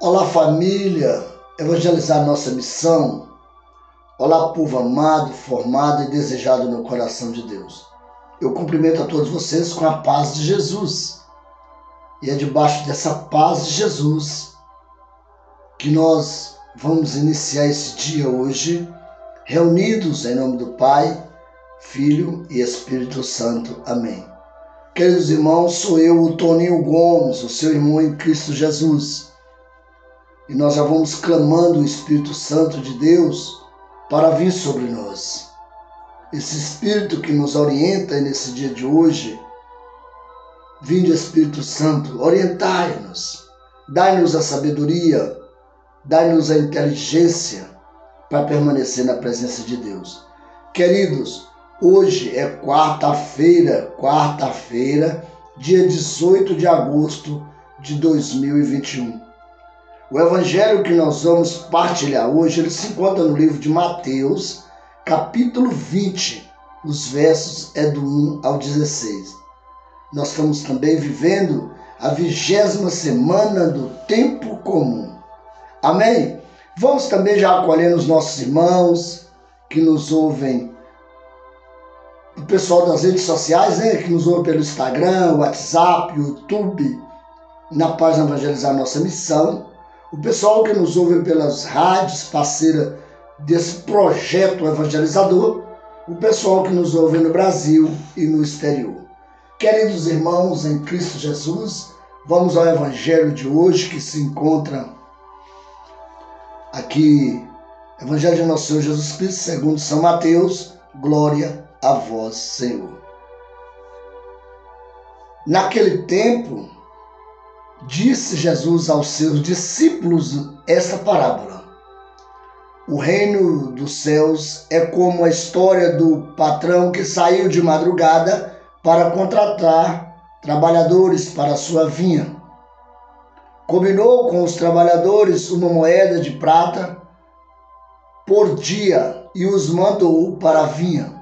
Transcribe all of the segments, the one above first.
Olá, família, evangelizar nossa missão. Olá, povo amado, formado e desejado no coração de Deus. Eu cumprimento a todos vocês com a paz de Jesus. E é debaixo dessa paz de Jesus que nós vamos iniciar esse dia hoje, reunidos em nome do Pai, Filho e Espírito Santo. Amém. Queridos irmãos, sou eu, o Toninho Gomes, o seu irmão em Cristo Jesus. E nós já vamos clamando o Espírito Santo de Deus para vir sobre nós. Esse Espírito que nos orienta nesse dia de hoje, vinde Espírito Santo, orientai-nos, dai-nos a sabedoria, dai-nos a inteligência para permanecer na presença de Deus. Queridos, hoje é quarta-feira, dia 18 de agosto de 2021. O evangelho que nós vamos partilhar hoje, ele se encontra no livro de Mateus, capítulo 20, os versos do 1 ao 16. Nós estamos também vivendo a 20ª semana do tempo comum. Amém? Vamos também já acolhendo os nossos irmãos que nos ouvem, o pessoal das redes sociais, que nos ouve pelo Instagram, WhatsApp, YouTube, na página Evangelizar Nossa Missão. O pessoal que nos ouve pelas rádios, parceira desse projeto evangelizador. O pessoal que nos ouve no Brasil e no exterior. Queridos irmãos em Cristo Jesus, vamos ao evangelho de hoje que se encontra aqui. Evangelho de Nosso Senhor Jesus Cristo, segundo São Mateus. Glória a vós, Senhor. Naquele tempo, disse Jesus aos seus discípulos esta parábola. O reino dos céus é como a história do patrão que saiu de madrugada para contratar trabalhadores para a sua vinha. Combinou com os trabalhadores uma moeda de prata por dia e os mandou para a vinha.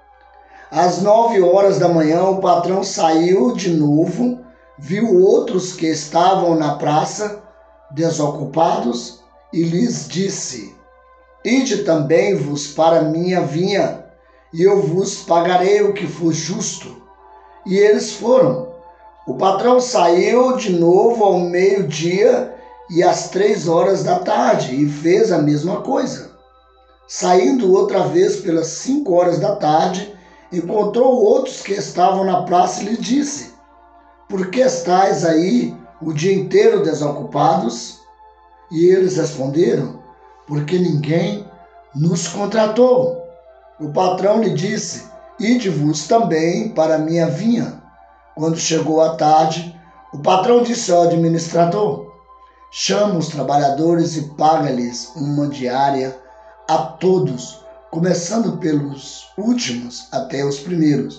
Às 9 horas da manhã, o patrão saiu de novo, viu outros que estavam na praça, desocupados, e lhes disse: Ide também vos para minha vinha, e eu vos pagarei o que for justo. E eles foram. O patrão saiu de novo ao meio-dia e às 3 horas da tarde, e fez a mesma coisa. Saindo outra vez pelas 5 horas da tarde, encontrou outros que estavam na praça e lhe disse: Por que estáis aí o dia inteiro desocupados? E eles responderam: Porque ninguém nos contratou. O patrão lhe disse: Ide-vos também para a minha vinha. Quando chegou a tarde, o patrão disse ao administrador: Chama os trabalhadores e paga-lhes uma diária a todos, começando pelos últimos até os primeiros.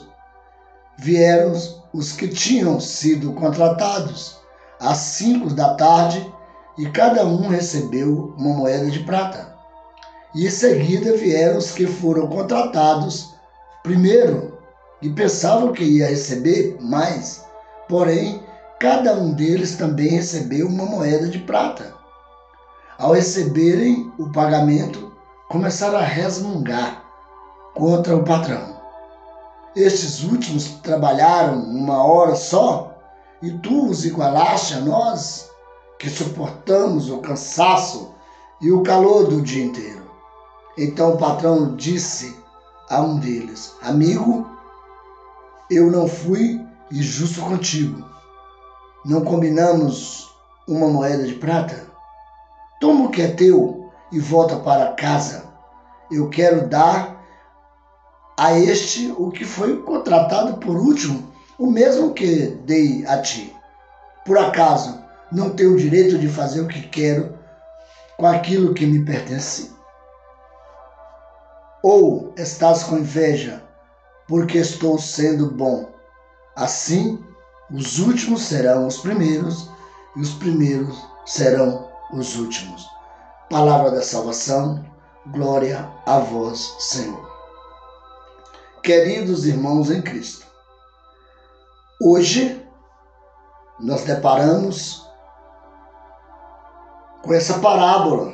Vieram os que tinham sido contratados às 5 da tarde, e cada um recebeu uma moeda de prata. E em seguida vieram os que foram contratados primeiro e pensavam que ia receber mais, porém cada um deles também recebeu uma moeda de prata. Ao receberem o pagamento, começaram a resmungar contra o patrão. Estes últimos trabalharam 1 hora só, e tu os igualaste a nós, que suportamos o cansaço e o calor do dia inteiro. Então o patrão disse a um deles: Amigo, eu não fui injusto contigo. Não combinamos uma moeda de prata? Toma o que é teu e volta para casa. Eu quero dar a este o que foi contratado por último, o mesmo que dei a ti. Por acaso não tenho o direito de fazer o que quero com aquilo que me pertence? Ou estás com inveja porque estou sendo bom? Assim, os últimos serão os primeiros e os primeiros serão os últimos. Palavra da salvação, glória a vós, Senhor. Queridos irmãos em Cristo, hoje nós deparamos com essa parábola.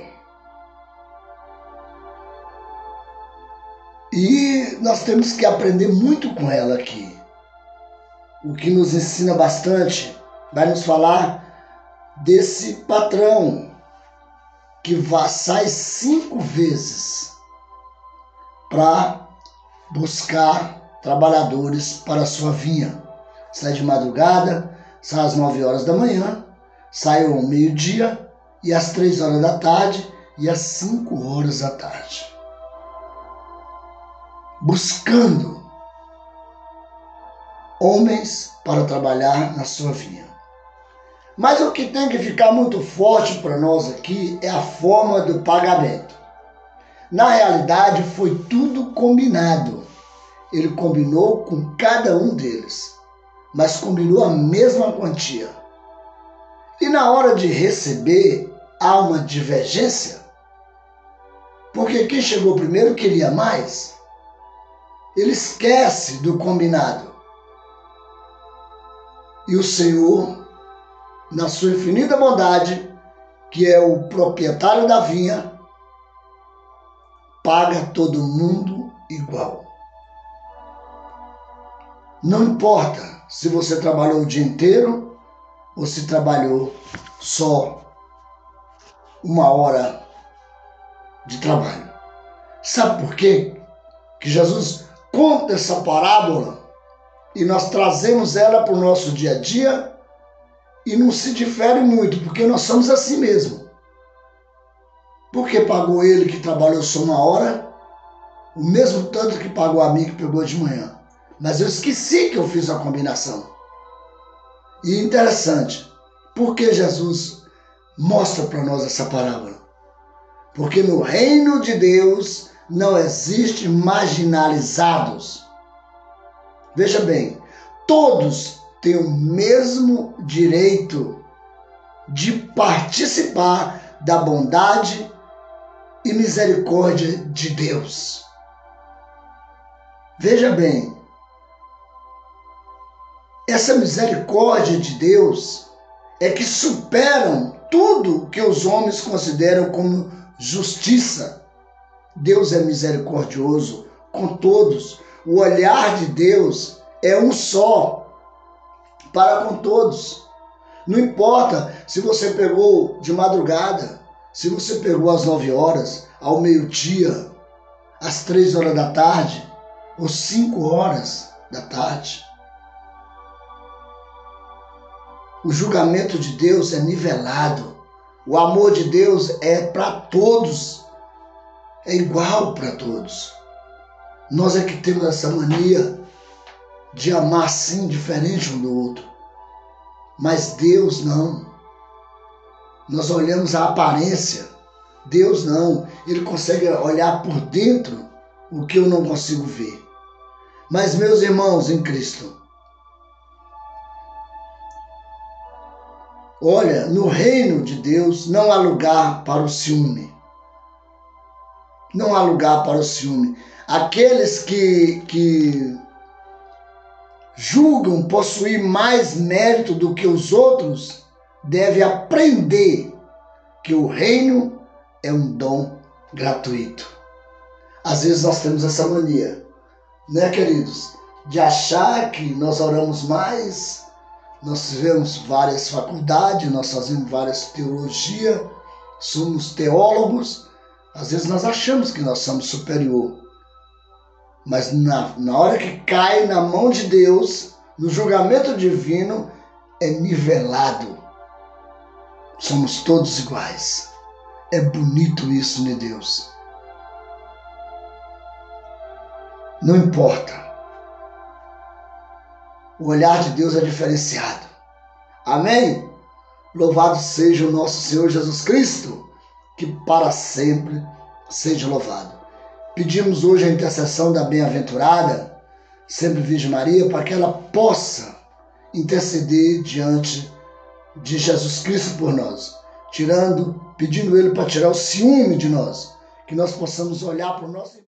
E nós temos que aprender muito com ela aqui. O que nos ensina bastante, vai nos falar desse patrão que sai 5 vezes para buscar trabalhadores para a sua vinha. Sai de madrugada, sai às 9 horas da manhã, sai ao meio-dia e às 3 horas da tarde e às 5 horas da tarde. Buscando homens para trabalhar na sua vinha. Mas o que tem que ficar muito forte para nós aqui é a forma do pagamento. Na realidade, foi tudo combinado. Ele combinou com cada um deles, mas combinou a mesma quantia. E na hora de receber, há uma divergência, porque quem chegou primeiro queria mais. Ele esquece do combinado. E o Senhor, na sua infinita bondade, que é o proprietário da vinha, paga todo mundo igual. Não importa se você trabalhou o dia inteiro ou se trabalhou só 1 hora de trabalho. Sabe por quê? Que Jesus conta essa parábola e nós trazemos ela para o nosso dia a dia e não se difere muito, porque nós somos assim mesmo. Porque pagou ele que trabalhou só 1 hora, o mesmo tanto que pagou a mim que pegou de manhã. Mas eu esqueci que eu fiz a combinação. E interessante, por que Jesus mostra para nós essa parábola? Porque no reino de Deus não existe marginalizados. Veja bem, todos têm o mesmo direito de participar da bondade e misericórdia de Deus. Veja bem, essa misericórdia de Deus é que superam tudo que os homens consideram como justiça. Deus é misericordioso com todos. O olhar de Deus é um só para com todos. Não importa se você pegou de madrugada, se você pegou às 9 horas, ao meio-dia, às 3 horas da tarde, ou 5 horas da tarde. O julgamento de Deus é nivelado. O amor de Deus é para todos. É igual para todos. Nós é que temos essa mania de amar assim, diferente um do outro. Mas Deus não. Nós olhamos a aparência. Deus não. Ele consegue olhar por dentro o que eu não consigo ver. Mas, meus irmãos em Cristo, olha, no reino de Deus não há lugar para o ciúme. Não há lugar para o ciúme. Aqueles que julgam possuir mais mérito do que os outros devem aprender que o reino é um dom gratuito. Às vezes nós temos essa mania, né, queridos? De achar que nós oramos mais, nós tivemos várias faculdades, nós fazemos várias teologias, somos teólogos. Às vezes nós achamos que nós somos superior. Mas na hora que cai na mão de Deus, no julgamento divino, é nivelado. Somos todos iguais. É bonito isso, né, Deus? Não importa. O olhar de Deus é diferenciado. Amém? Louvado seja o nosso Senhor Jesus Cristo, que para sempre seja louvado. Pedimos hoje a intercessão da bem-aventurada, sempre Virgem Maria, para que ela possa interceder diante de Jesus Cristo por nós, pedindo Ele para tirar o ciúme de nós, que nós possamos olhar para o nosso